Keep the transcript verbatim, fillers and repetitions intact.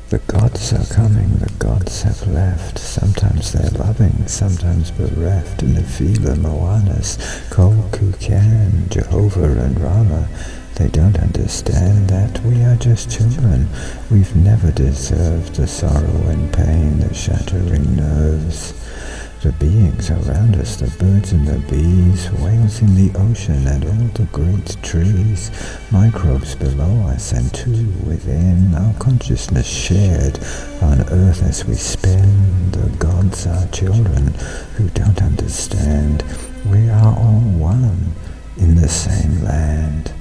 The gods are coming, the gods have left. Sometimes they're loving, sometimes bereft. Nefila, Moanas, Kol, Kukan, Jehovah and Rama. They don't understand that we are just children. We've never deserved the sorrow and pain, the shattering nerves. The beings around us, the birds and the bees, whales in the ocean and all the great trees, microbes below us and too within, our consciousness shared on earth as we spin. The gods are children who don't understand. We are all one in the same land.